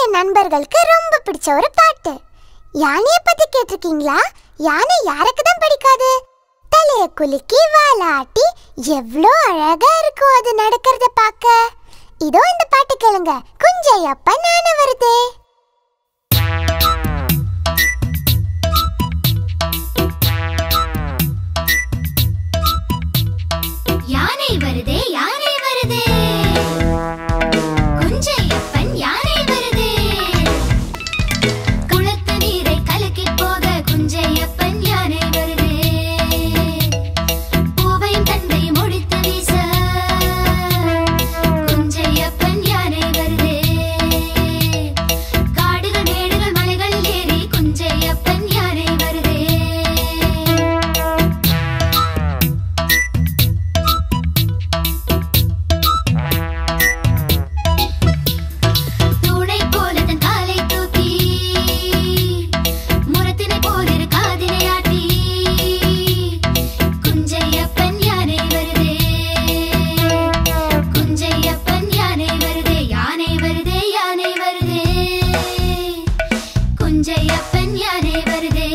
என் நண்பர்களுக்கு ரொம்ப பிடிச்ச ஒரு பாட்டு. யானையை பத்தி கேட்டிருக்கீங்களா? யானை யாருக்கு தான் பிடிக்காது? தலைய குலுக்கி வாலாட்டி எவ்வளோ அழகா இருக்கும் அது நடக்கிறத பார்க்க. இதோ இந்த பாட்டு கேளுங்க. குஞ்சையப்பன் யானை வருதே. யானை வருதே, யானை வருதே, குஞ்சையப்பன் யானை வருதே. குளத்து நீரை கலக்கி போக குஞ்சையப்பன் யானை வருதே. பூவையும் தந்தையும் முடித்து வீச குஞ்சையப்பன் யானை வருதே. காடுகள் மேடுகள் மலைகள் ஏறி குஞ்சையப்பன் யானை வருதே. குஞ்சையப்பன் யானை வருதே.